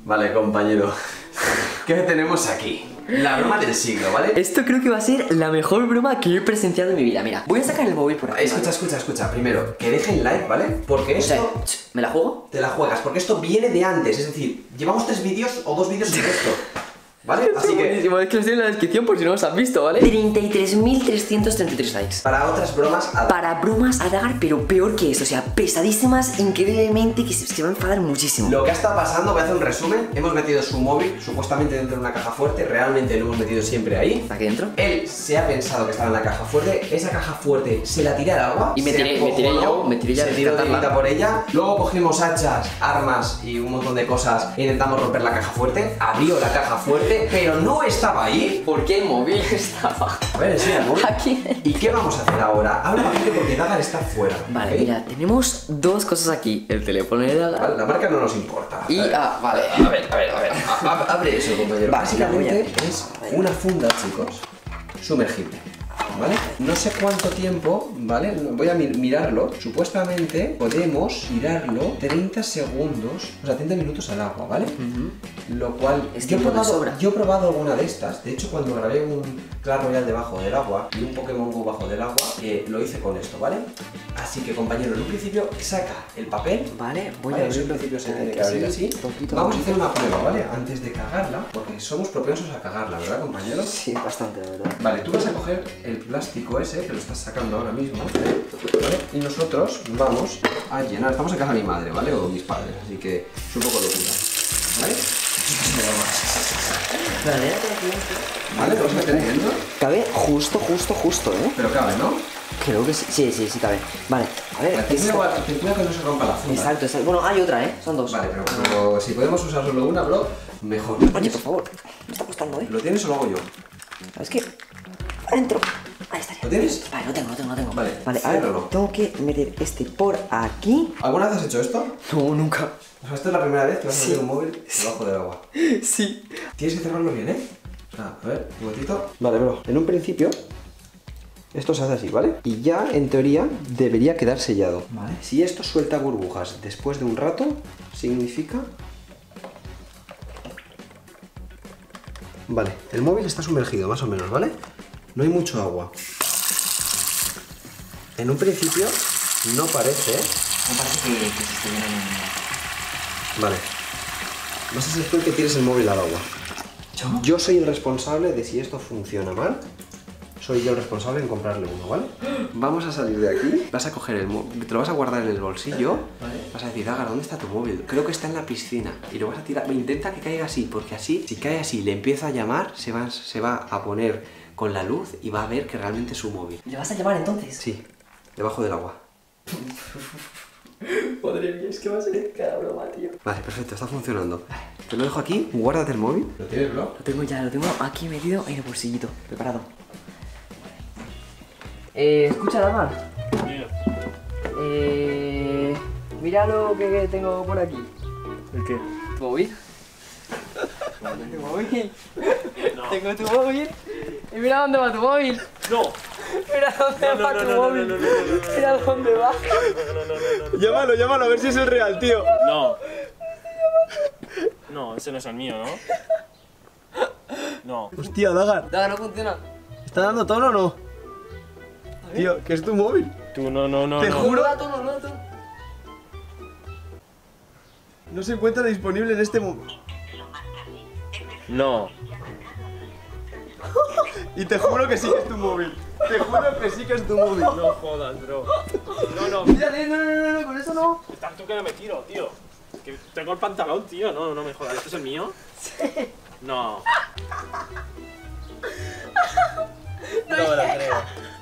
Vale, compañero. ¿Qué tenemos aquí? La broma del siglo, ¿vale? Esto creo que va a ser la mejor broma que he presenciado en mi vida. Mira, voy a sacar el móvil por aquí. Escucha. Primero, que dejen like, ¿vale? Porque esto... O sea, ¿me la juego? Te la juegas, porque esto viene de antes. Es decir, llevamos 3 vídeos o 2 vídeos de esto. ¿Vale? Así que... Buenísimo, es que los tiene en la descripción por si no los has visto, ¿vale? 33.333 likes. Para otras bromas... Para bromas a Dagar, pero peor que eso. O sea, pesadísimas, increíblemente, que se va a enfadar muchísimo. Lo que está pasando, voy a hacer un resumen. Hemos metido su móvil, supuestamente dentro de una caja fuerte. Realmente lo hemos metido siempre ahí. ¿Aquí dentro? Él se ha pensado que estaba en la caja fuerte. Esa caja fuerte se la tiré al agua. Y me tiré ya se tiró directa por ella. Luego cogimos hachas, armas y un montón de cosas e intentamos romper la caja fuerte. Abrió la caja fuerte, pero no estaba ahí. ¿Por qué el móvil estaba? A ver, enseña el móvil. Aquí. ¿Y qué vamos a hacer ahora? Habla bajito porque Dagar está fuera. Vale, ¿ok? mira, tenemos dos cosas aquí. El teléfono de Dagar. Vale, la marca no nos importa. Y, vale. A ver. Abre eso, compañero. Vale, Básicamente voy es una funda, chicos, sumergible. ¿Vale? No sé cuánto tiempo, ¿vale? Voy a mirarlo. Supuestamente podemos tirarlo 30 segundos, o sea, 30 minutos al agua, ¿vale? Lo cual, Es yo he tiempo de probado, sobra. yo he probado alguna de estas. De hecho, cuando grabé un Clash Royale debajo del agua y un Pokémon Go bajo del agua, lo hice con esto, ¿vale? Así que, compañero, en un principio saca el papel. Vale, voy Vale, a eso en abrirlo. principio se tiene que abrir así. Vamos a hacer una prueba, ¿vale? Antes de cagarla, porque somos propensos a cagarla, ¿verdad, compañero? Sí, bastante, la verdad. Vale, tú vas a coger el plástico ese, que lo estás sacando ahora mismo, ¿vale? Y nosotros vamos a llenar. Estamos en casa de mi madre, ¿vale? O mis padres, así que es un poco locura, ¿vale? Vale, lo vas metiendo. Cabe justo, ¿eh? Pero cabe, ¿no? Creo que sí. Sí, cabe. Vale, a ver. Ten cuidado que no se rompa la funda. Exacto. Bueno, hay otra, ¿eh? Son dos. Vale, pero si podemos usar solo una, bro, mejor. Oye, por favor. Me está costando, ¿eh? ¿Lo tienes o lo hago yo? Es que... Adentro. Ahí estaría. ¿Lo tienes? Vale, no tengo. Vale, ahora ciérralo. tengo que meter este por aquí. ¿Alguna vez has hecho esto? No, nunca. O sea, esta es la primera vez que vas a meter un móvil debajo del agua. Sí. Tienes que cerrarlo bien, ¿eh? O sea, a ver, un momentito. Vale, bro. En un principio, esto se hace así, ¿vale? Y ya, en teoría, debería quedar sellado. Vale. Si esto suelta burbujas después de un rato, significa... Vale, el móvil está sumergido, más o menos, ¿vale? No hay mucho agua. En un principio, no parece, ¿eh? Me parece que se esté viendo. Vale. Vas a ser tú el que tires el móvil al agua. Yo soy el responsable de si esto funciona mal. Soy yo el responsable en comprarle uno, ¿vale? Vamos a salir de aquí. Vas a coger el móvil, te lo vas a guardar en el bolsillo. Vale. Vas a decir, Dagar, ¿dónde está tu móvil? Creo que está en la piscina. Y lo vas a tirar. Intenta que caiga así, porque así, si cae así, le empieza a llamar, se va a poner con la luz y va a ver que realmente es su móvil. ¿Le vas a llamar entonces? Sí, debajo del agua. Madre mía, es que va a ser cada broma, tío. Vale, perfecto, está funcionando. Te lo dejo aquí, guárdate el móvil. ¿Lo tienes, bro? Lo tengo aquí metido en el bolsillito, preparado. Escucha, Dagar. Mira lo que tengo por aquí. ¿El qué? ¿Tu móvil? ¿Tu móvil? Tengo tu móvil. Y mira dónde va tu móvil. ¡No! Mira dónde va tu móvil. Mira dónde va. Llámalo, a ver si es el real, tío. No. No, ese no es el mío, ¿no? No. Hostia, Dagar, Dagar, no funciona. ¿está dando tono o no? Tío, que es tu móvil. Tú no. Te juro. No da tono, no da tono. No se encuentra disponible en este momento. No. Y te juro que sí que es tu móvil. Te juro que sí que es tu móvil. No jodas, bro. No. Mírale, no, con eso no. Estás tú que no me tiro, tío. Que tengo el pantalón, tío. No me jodas. ¿Esto es el mío? Sí. No. No lo creo.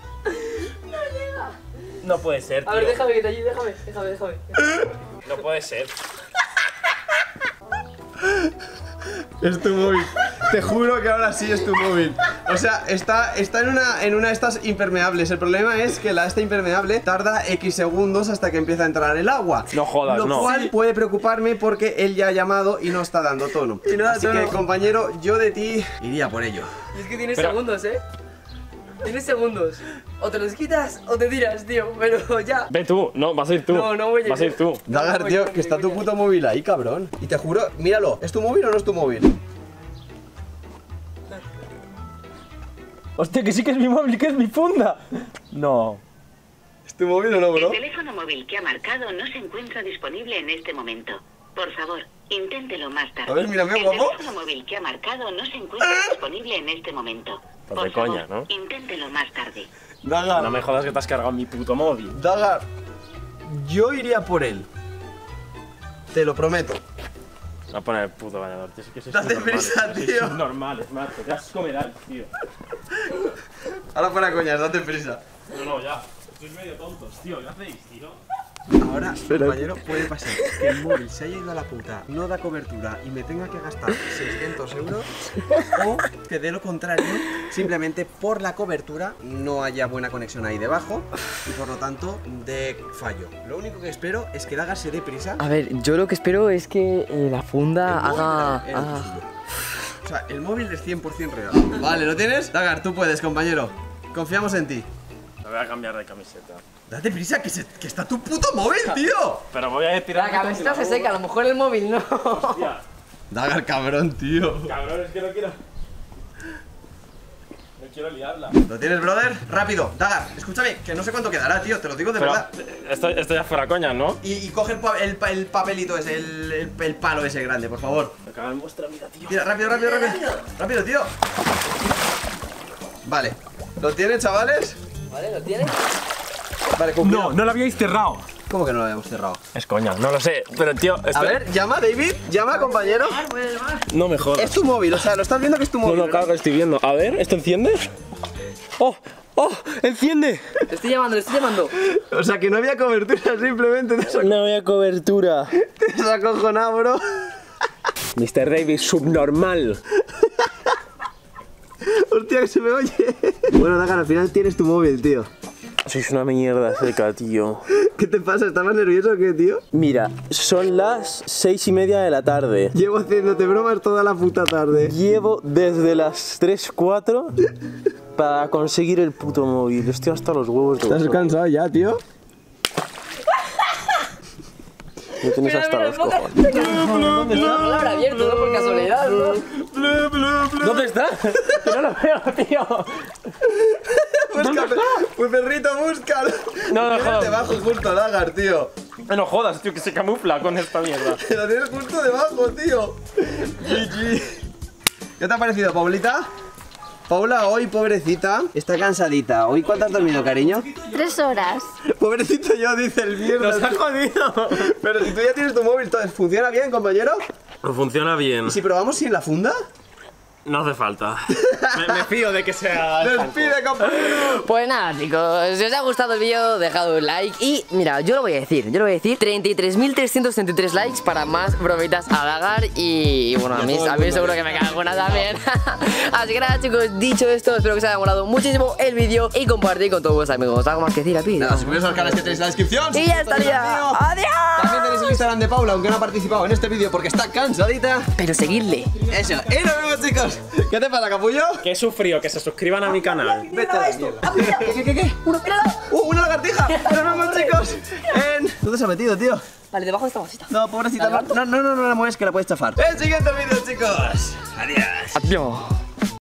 No puede ser, tío. A ver, déjame que te allí, déjame. No puede ser. Es tu móvil. Te juro que ahora sí es tu móvil. O sea, está en una de estas impermeables. El problema es que esta impermeable tarda X segundos hasta que empieza a entrar el agua. No jodas, Lo no. cual puede preocuparme porque él ya ha llamado y no está dando tono. Y no da Así tono. que, compañero, yo de ti iría por ello. Y es que tienes Pero- segundos, ¿eh? Tienes segundos. O te los quitas o te tiras, tío. Pero ya. Ve tú, no, vas a ir tú. No voy a ir. Vas a ir tú. Dagar, tío, que está tu puto móvil ahí, cabrón. Y te juro, míralo, ¿es tu móvil o no es tu móvil? Hostia, que sí que es mi móvil, que es mi funda. No. ¿Es tu móvil o no, bro? El teléfono móvil que ha marcado no se encuentra disponible en este momento. Por favor, inténtelo más tarde. A ver, mírame, El guapo. teléfono móvil que ha marcado no se encuentra disponible en este momento. Pues de Por favor, coña, ¿no? inténtelo más tarde. Dagar, No me jodas que te has cargado mi puto móvil. Dagar, yo iría por él. Te lo prometo. Va a poner el puto bañador, tío. Es que sois Date subnormales, prisa, sois tío. subnormales, macho. Qué asco me das, tío. Ahora fuera coñas, date prisa. No, ya. Sois medio tontos, tío. ¿Qué hacéis, tío? Ahora, compañero, puede pasar que el móvil se haya ido a la puta, no da cobertura y me tenga que gastar 600 euros, o que de lo contrario, simplemente por la cobertura no haya buena conexión ahí debajo y por lo tanto de fallo. Lo único que espero es que Dagar se dé prisa. A ver, yo lo que espero es que la funda El móvil haga. era el suyo. O sea, el móvil es 100% real. Vale, ¿lo tienes? Dagar, tú puedes, compañero. Confiamos en ti. Me voy a cambiar de camiseta. Date prisa, que está tu puto móvil, tío. Pero voy a tirar. La camiseta se seca, a lo mejor el móvil no. Hostia, Dagar, cabrón, tío. cabrón, es que no quiero. No quiero liarla. ¿Lo tienes, brother? Rápido, Dagar, escúchame, que no sé cuánto quedará, tío, te lo digo de Pero verdad. esto ya fuera coña, ¿no? Y coge el papelito ese, el palo ese grande, por favor. Me cago en vuestra vida, tío. Mira, rápido. Rápido, tío. Vale. ¿Lo tienen, chavales? ¿Vale? ¿Lo tienes? Vale, cumplido. No lo habíais cerrado. ¿Cómo que no lo habíamos cerrado? Es coña, no lo sé. Pero tío, A ver, llama, David. Llama, compañero. no me jodas. Es tu móvil, o sea, lo estás viendo que es tu No, móvil. no, claro que estoy viendo. A ver, ¿esto enciende? ¡Oh! ¡Oh! ¡Enciende! Le estoy llamando. O sea, que no había cobertura, simplemente No había cobertura. te has acojonado, bro. Mr. Davis, subnormal. Hostia, que se me oye. Bueno, Dagar, al final tienes tu móvil, tío. Sois una mierda seca, tío. ¿Qué te pasa? ¿Estabas nervioso o qué, tío? Mira, son las 6:30 de la tarde. Llevo haciéndote bromas toda la puta tarde. Llevo desde las 3:04 para conseguir el puto móvil. Estoy hasta los huevos de ¿Estás vosotros. cansado ya, tío? Me tienes Mira, hasta mira, los el boca. cojones. No lo habrá abierto, ¿no? Por casualidad, ¿no? ¿Dónde está? Que no lo veo, tío. Búscalo. Pues perrito, búscalo. No, no, Lo tienes joder. debajo justo, Dagar, tío. No jodas, tío, que se camufla con esta mierda. Lo tienes justo debajo, tío. GG. ¿Qué te ha parecido, Paulita? Paula, hoy, pobrecita, está cansadita. ¿Hoy cuánto has dormido, cariño? 3 horas. Pobrecito yo, dice el mierda. ¡Nos ha jodido! Pero si tú ya tienes tu móvil, ¿funciona bien, compañero? Funciona bien. ¿Y si probamos sin la funda? No hace falta. Me fío de que sea. ¡Despide, compañero! Pues nada, chicos, si os ha gustado el vídeo, dejad un like. Y mira, yo lo voy a decir 33.333 likes para más bromitas a Dagar. Y bueno, a mí seguro que me cago una también. Así que nada, chicos, dicho esto, espero que os haya molado muchísimo el vídeo y compartir con todos vuestros amigos. ¿Algo más que decir, Api? Nada, suscribiros al canal que tenéis en la descripción. Y ya estaría. ¡Adiós! También tenéis el Instagram de Paula, aunque no ha participado en este vídeo porque está cansadita. Pero seguidle. Eso, y nos vemos, chicos. ¿Qué te pasa, capullo? Que he sufrido, que se suscriban a mi canal. Vete a la mierda. ¿Qué? ¡Una lagartija! ¡Nos vemos, chicos! ¿Dónde se ha metido, tío? Vale, debajo de esta bolsita. No, pobrecita, no la mueves que la puedes chafar. El siguiente vídeo, chicos. Adiós. Adiós.